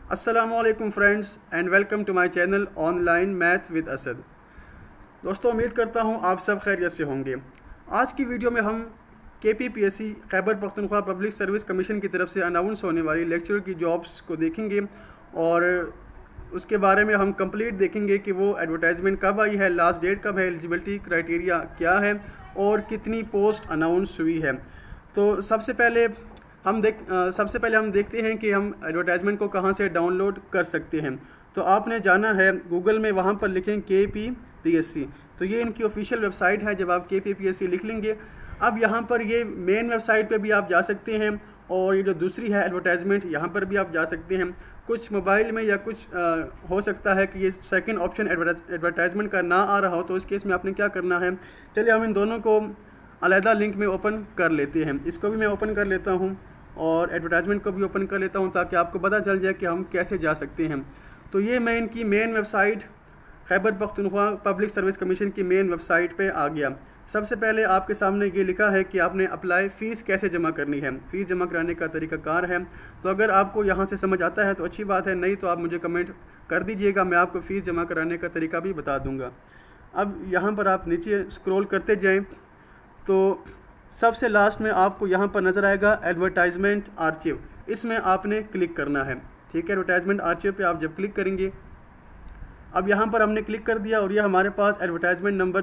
अस्सलामुअलैकुम friends and welcome to my channel online math with Asad. दोस्तों, उम्मीद करता हूं आप सब खैरियत से होंगे। आज की वीडियो में हम KPPSC Khyber Pakhtunkhwa public service commission की तरफ से अनाउंस होने वाली लेक्चर की जॉब्स को देखेंगे और उसके बारे में हम कंप्लीट देखेंगे कि वो एडवर्टाइजमेंट कब आई है, लास्ट डेट कब है, एलिजिबिलिटी क्राइटेरिया क्या है और कितनी पोस्ट अनाउंस हुई है। तो सबसे पहले हम देखते हैं कि हम एडवर्टाइजमेंट को कहाँ से डाउनलोड कर सकते हैं। तो आपने जाना है गूगल में, वहाँ पर लिखें KPPSC, तो ये इनकी ऑफिशियल वेबसाइट है। जब आप KPPSC लिख लेंगे, अब यहाँ पर ये मेन वेबसाइट पे भी आप जा सकते हैं और ये जो दूसरी है एडवर्टाइजमेंट, यहाँ पर भी आप जा सकते हैं। कुछ मोबाइल में या कुछ हो सकता है कि ये सेकंड ऑप्शन एडवर्टाइजमेंट का ना आ रहा हो, तो इस केस में आपने क्या करना है, चलिए हम इन दोनों को अलहदा लिंक में ओपन कर लेते हैं। इसको भी मैं ओपन कर लेता हूँ और एडवर्टाइजमेंट को भी ओपन कर लेता हूँ ताकि आपको पता चल जाए कि हम कैसे जा सकते हैं। तो ये मैं इनकी main website Khyber Pakhtunkhwa public service commission की मेन वेबसाइट पे आ गया। सबसे पहले आपके सामने ये लिखा है कि आपने अप्लाई फ़ीस कैसे जमा करनी है, फ़ीस जमा कराने का तरीक़ाकार है। तो अगर आपको यहाँ से समझ आता है तो अच्छी बात है, नहीं तो आप मुझे कमेंट कर दीजिएगा, मैं आपको फ़ीस जमा कराने का तरीका भी बता दूँगा। अब यहाँ पर आप नीचे स्क्रॉल करते जाएँ तो सबसे लास्ट में आपको यहाँ पर नज़र आएगा एडवर्टाइजमेंट आर्चिव, इसमें आपने क्लिक करना है। ठीक है, एडवर्टाइजमेंट आर्चिव पे आप जब क्लिक करेंगे, अब यहाँ पर हमने क्लिक कर दिया और ये हमारे पास एडवर्टाइजमेंट नंबर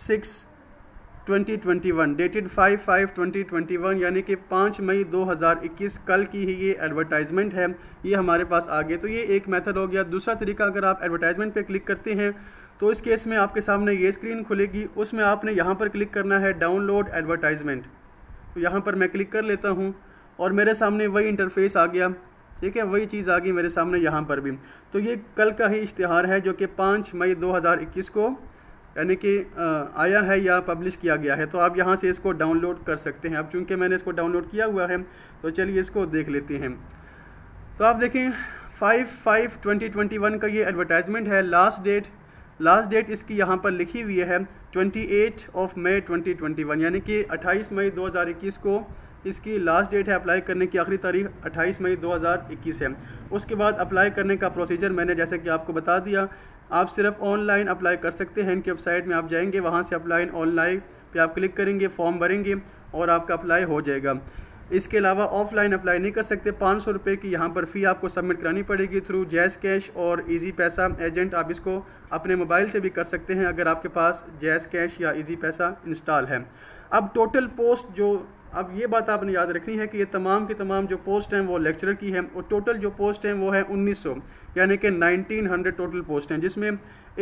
6/2021 डेटेड 5/5/2021 यानी कि 5 मई 2021 कल की ही ये एडवर्टाइजमेंट है, ये हमारे पास आ गए। तो ये एक मेथड हो गया। दूसरा तरीका, अगर आप एडवर्टाइजमेंट पे क्लिक करते हैं तो इस केस में आपके सामने ये स्क्रीन खुलेगी, उसमें आपने यहाँ पर क्लिक करना है डाउनलोड एडवर्टाइजमेंट। तो यहाँ पर मैं क्लिक कर लेता हूँ और मेरे सामने वही इंटरफेस आ गया। ठीक है, वही चीज़ आ गई मेरे सामने यहाँ पर भी। तो ये कल का ही इश्तिहार है जो कि 5 मई 2021 को यानी कि आया है या पब्लिश किया गया है। तो आप यहाँ से इसको डाउनलोड कर सकते हैं। अब चूँकि मैंने इसको डाउनलोड किया हुआ है तो चलिए इसको देख लेते हैं। तो आप देखें 5/5/2021 का ये एडवर्टाइजमेंट है। लास्ट डेट इसकी यहाँ पर लिखी हुई है 28 मई 2021 यानी कि 28 मई 2021 को इसकी लास्ट डेट है। अप्लाई करने की आखिरी तारीख 28 मई 2021 है। उसके बाद अप्लाई करने का प्रोसीजर मैंने जैसे कि आपको बता दिया, आप सिर्फ ऑनलाइन अप्लाई कर सकते हैं। इनकी वेबसाइट में आप जाएंगे, वहाँ से अप्लाई ऑनलाइन पे आप क्लिक करेंगे, फॉर्म भरेंगे और आपका अप्लाई हो जाएगा। इसके अलावा ऑफलाइन अप्लाई नहीं कर सकते। 500 रुपये की यहाँ पर फ़ी आपको सबमिट करानी पड़ेगी थ्रू जैज़ कैश और इजी पैसा एजेंट। आप इसको अपने मोबाइल से भी कर सकते हैं अगर आपके पास जैज़ कैश या इजी पैसा इंस्टॉल है। अब टोटल पोस्ट अब ये बात आपने याद रखनी है कि ये तमाम की तमाम जो पोस्ट हैं वो लेक्चरर की हैं और टोटल जो पोस्ट हैं वो है 1900 यानी कि 1900 टोटल पोस्ट हैं, जिसमें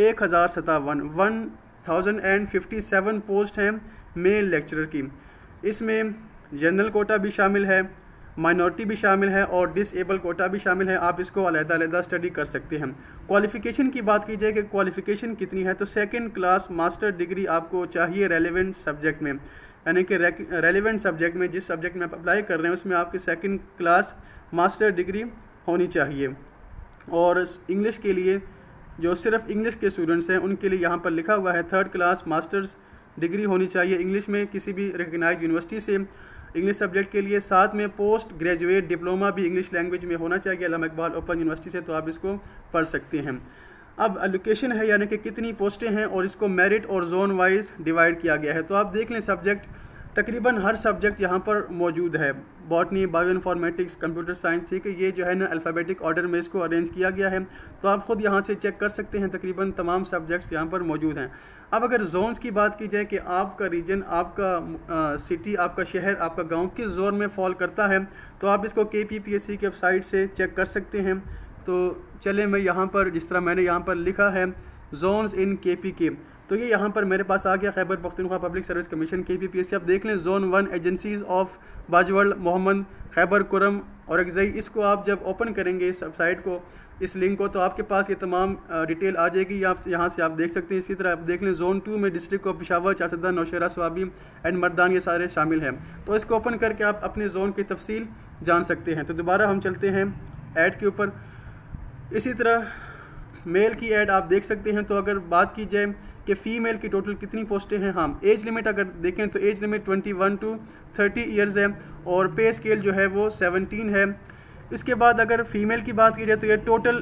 1057 पोस्ट हैं मेल लेक्चरर की। इसमें जनरल कोटा भी शामिल है, माइनॉरिटी भी शामिल है और डिसेबल कोटा भी शामिल है। आप इसको अलग-अलग स्टडी कर सकते हैं। क्वालिफ़िकेशन की बात की जाए कि क्वालिफ़िकेशन कितनी है, तो सेकंड क्लास मास्टर डिग्री आपको चाहिए रेलेवेंट सब्जेक्ट में, यानी कि रेलेवेंट सब्जेक्ट में, जिस सब्जेक्ट में आप अप्लाई कर रहे हैं उसमें आपकी सेकंड क्लास मास्टर डिग्री होनी चाहिए। और इंग्लिश के लिए जो सिर्फ इंग्लिश के स्टूडेंट्स हैं उनके लिए यहाँ पर लिखा हुआ है थर्ड क्लास मास्टर्स डिग्री होनी चाहिए इंग्लिश में किसी भी रिकग्नाइज्ड यूनिवर्सिटी से इंग्लिश सब्जेक्ट के लिए। साथ में पोस्ट ग्रेजुएट डिप्लोमा भी इंग्लिश लैंग्वेज में होना चाहिए अल्लामा इकबाल ओपन यूनिवर्सिटी से, तो आप इसको पढ़ सकते हैं। अब एलोकेशन है यानी कि कितनी पोस्टें हैं और इसको मेरिट और जोन वाइज डिवाइड किया गया है। तो आप देख लें सब्जेक्ट, तकरीबन हर सब्जेक्ट यहाँ पर मौजूद है। Botany, bio informatics, computer science, ठीक है, ये जो है ना अल्फ़ाबेटिक ऑर्डर में इसको अरेंज किया गया है। तो आप ख़ुद यहाँ से चेक कर सकते हैं, तकरीबन तमाम सब्जेक्ट्स यहाँ पर मौजूद हैं। अब अगर जोन्स की बात की जाए कि आपका रीजन, आपका सिटी, आपका शहर, आपका गाँव किस जोन में फॉल करता है, तो आप इसको KPPSC की वेबसाइट से चेक कर सकते हैं। तो चले मैं यहाँ पर, जिस तरह मैंने यहाँ पर लिखा है जोन्स इन KPK, तो ये यहाँ पर मेरे पास आ गया Khyber Pakhtunkhwa public service commission KPPSC। आप देख लें जोन 1 एजेंसीज ऑफ बाजवल, मोहम्मद, खैबर कुरम और अगजई। इसको आप जब ओपन करेंगे इस वेबसाइट को, इस लिंक को, तो आपके पास ये तमाम डिटेल आ जाएगी। आप यहाँ से आप देख सकते हैं। इसी तरह आप देख लें जोन 2 में district of Peshawar, Charsadda, Nowshera, Swabi and Mardan, ये सारे शामिल हैं। तो इसको ओपन करके आप अपने जोन की तफसील जान सकते हैं। तो दोबारा हम चलते हैं ऐड के ऊपर। इसी तरह मेल की ऐड आप देख सकते हैं। तो अगर बात की जाए कि फ़ीमेल की टोटल कितनी पोस्टें हैं, हाँ, एज लिमिट अगर देखें तो एज लिमिट 21 to 30 ईयर्स है और पे स्केल जो है वो 17 है। इसके बाद अगर फ़ीमेल की बात की जाए तो ये टोटल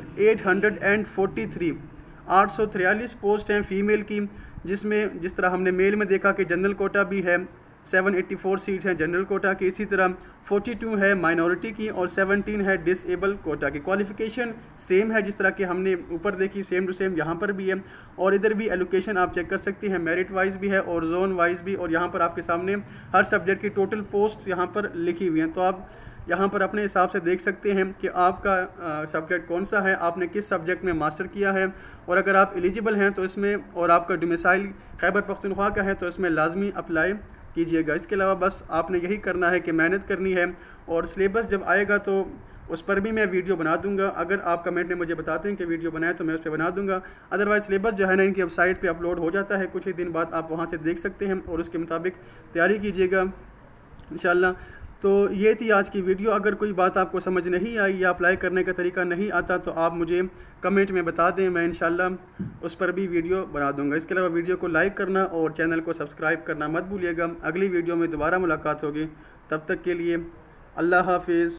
843 पोस्ट हैं फ़ीमेल की, जिसमें जिस तरह हमने मेल में देखा कि जनरल कोटा भी है, 784 सीट्स हैं जनरल कोटा की, इसी तरह 42 है माइनॉरिटी की और 17 है डिसेबल कोटा की। क्वालिफ़िकेशन सेम है जिस तरह की हमने ऊपर देखी, सेम टू सेम यहाँ पर भी है। और इधर भी एलोकेशन आप चेक कर सकती हैं, मेरिट वाइज भी है और जोन वाइज भी, और यहाँ पर आपके सामने हर सब्जेक्ट की टोटल पोस्ट यहाँ पर लिखी हुई हैं। तो आप यहाँ पर अपने हिसाब से देख सकते हैं कि आपका सब्जेक्ट कौन सा है, आपने किस सब्जेक्ट में मास्टर किया है, और अगर आप एलिजिबल हैं तो इसमें, और आपका डोमिसाइल खैबर पख्तूनख्वा का है तो इसमें लाजमी अप्लाई कीजिएगा। इसके अलावा बस आपने यही करना है कि मेहनत करनी है, और सिलेबस जब आएगा तो उस पर भी मैं वीडियो बना दूंगा। अगर आप कमेंट में मुझे बताते हैं कि वीडियो बनाए तो मैं उस पर बना दूंगा। अदरवाइज सिलेबस जो है ना इनकी वेबसाइट पे अपलोड हो जाता है, कुछ ही दिन बाद आप वहां से देख सकते हैं और उसके मुताबिक तैयारी कीजिएगा इंशाल्लाह। तो ये थी आज की वीडियो। अगर कोई बात आपको समझ नहीं आई या अप्लाई करने का तरीका नहीं आता तो आप मुझे कमेंट में बता दें, मैं इंशाल्लाह उस पर भी वीडियो बना दूंगा। इसके अलावा वीडियो को लाइक करना और चैनल को सब्सक्राइब करना मत भूलिएगा। अगली वीडियो में दोबारा मुलाकात होगी, तब तक के लिए अल्लाह हाफिज़।